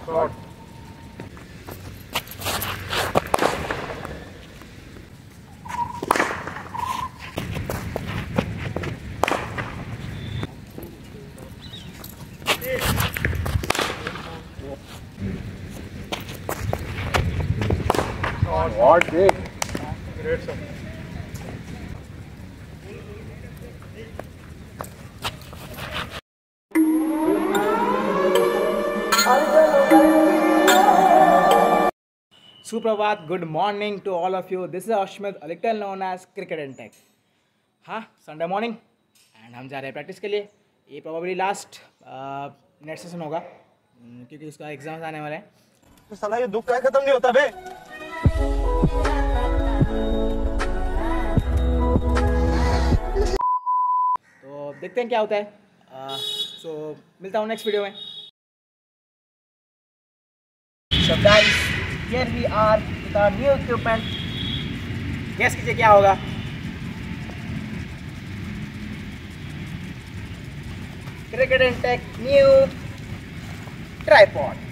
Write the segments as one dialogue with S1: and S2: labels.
S1: Shot. What big? Great shot.
S2: सुप्रभात, good morning to all of you. This is Ashmit, little known as cricket and tech. हाँ, Sunday morning and हम जा रहे हैं practice के लिए. ये प्रोबेबली लास्ट नेट सेशन होगा क्योंकि उसका एग्जाम्स आने वाले हैं.
S1: तो साला ये दुख का खत्म नहीं होता बे.
S2: तो देखते हैं क्या होता है. सो मिलता हूँ नेक्स्ट वीडियो में. So guys, here we are with our new equipment. Guess कीजिए क्या होगा. Cricket and Tech new tripod.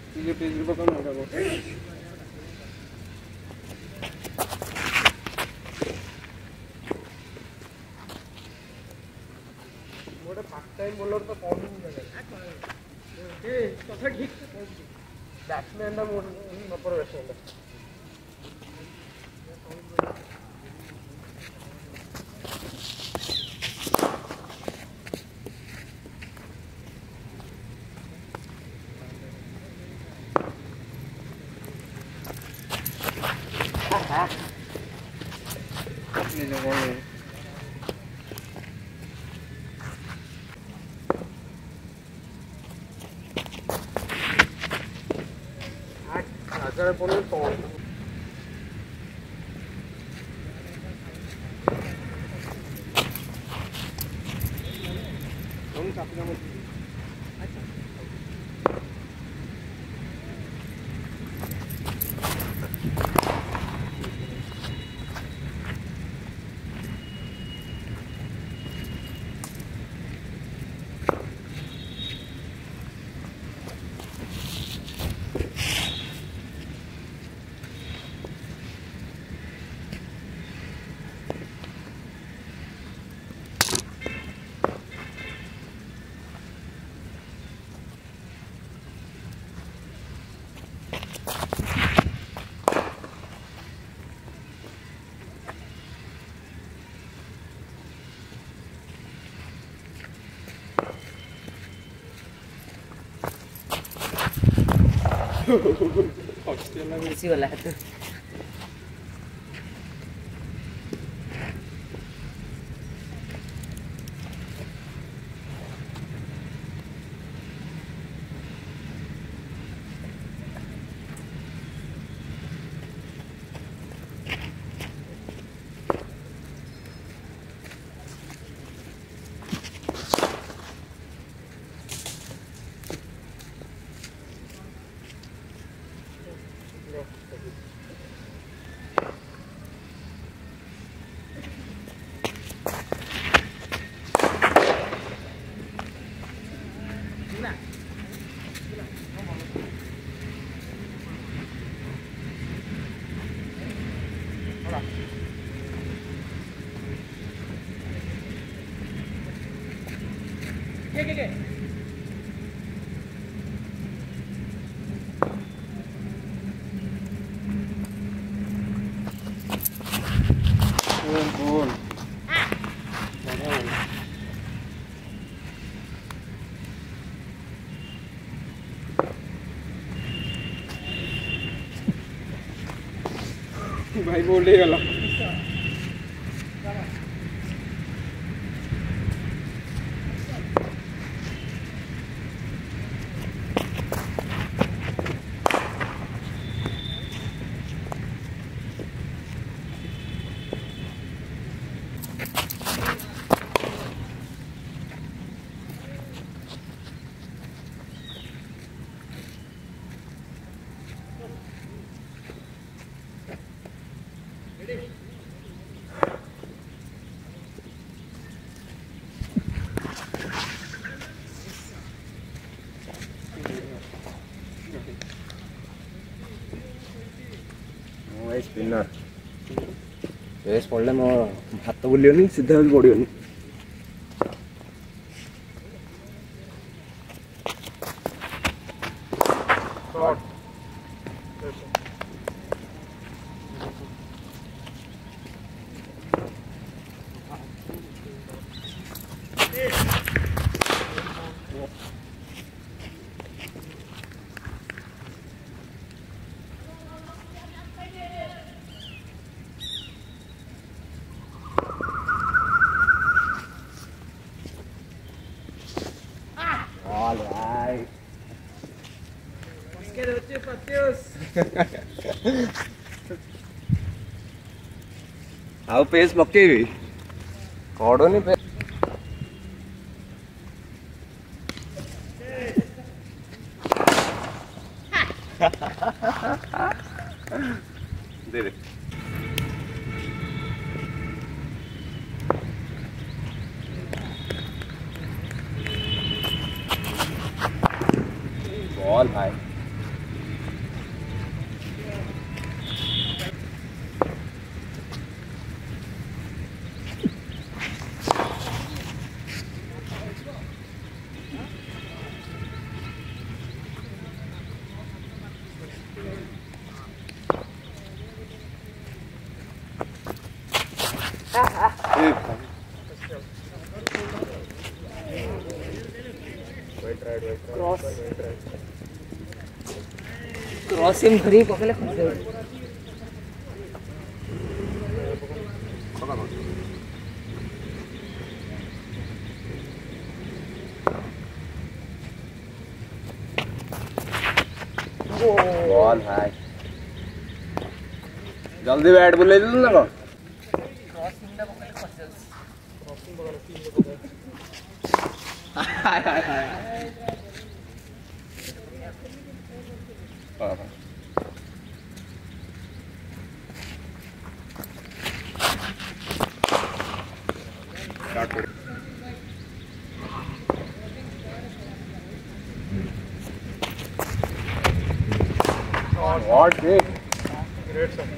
S1: ये पेज को कम होगा वो मोटा फर्स्ट टाइम बॉलर तो कौन नहीं लगा ए तो ठीक बैट्समैन दा मोर नंबर बैट्समैन अपने लोगों ने आकर बोले तो हम काफी ना
S3: इसी वाला है तो
S2: के
S1: गोल भाई बोल गला
S3: स्पिनर बेस पड़े मो हाथ बुलियोनी सीधा पड़ोनी All right. How pace पक्केवी कौड़ो नहीं पे दे दे बॉल भाई क्रॉसिंग धरी पकड़ले खसे बॉल भाई जल्दी बैट बुले दिल ना को क्रॉसिंग दा पकड़ले खसे क्रॉसिंग बगल 3 को हाय हाय हाय What big?
S1: Great sir.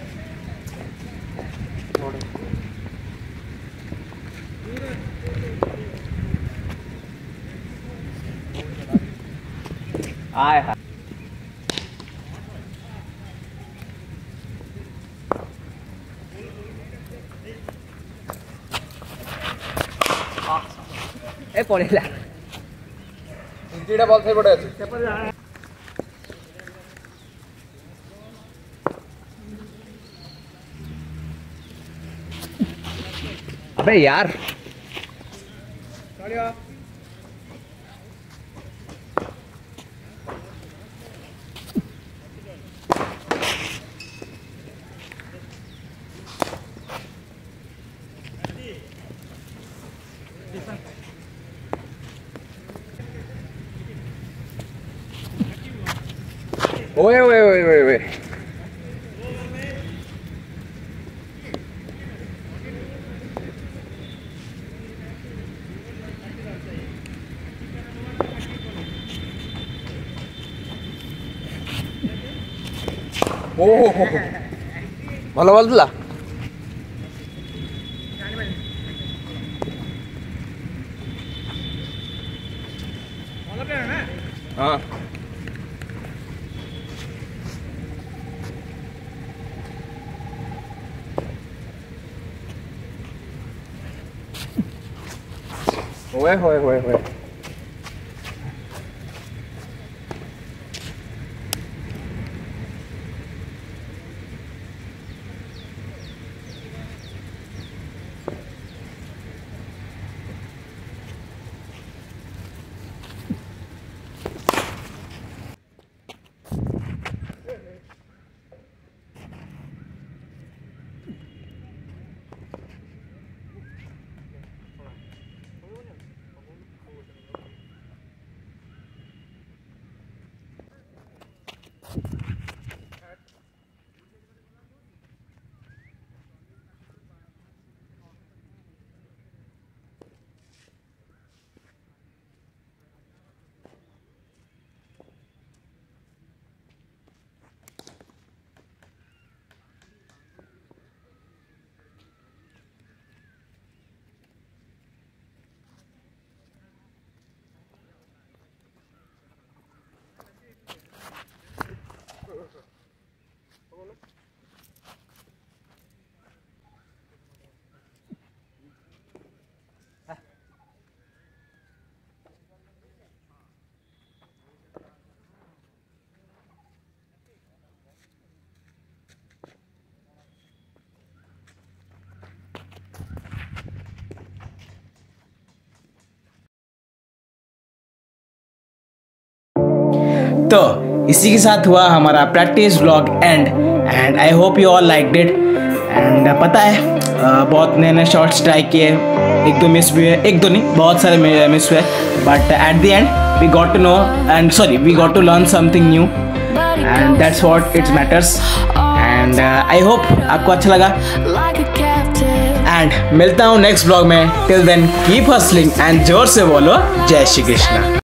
S3: आय हाय ए पड़ेला
S1: तीनटा बॉल थे पड़े अछि
S3: अबे यार ओए ओए ओए ओए ओए ओह ଭଲ ବଲ୍ ଥିଲା हाँ ओए होए होए होए
S2: तो इसी के साथ हुआ हमारा practice vlog and I hope you all liked it. And पता है बहुत नए नए शॉट्स ट्राई किए, एक दो मिस भी है, एक दो नहीं बहुत सारे मिस हुए, but at the end we got to know and sorry we got to learn something new and that's what it's matters. And I hope आपको अच्छा लगा एंड मिलता हूँ नेक्स्ट ब्लॉग में। Till then keep hustling and जोर से बोलो जय श्री कृष्णा।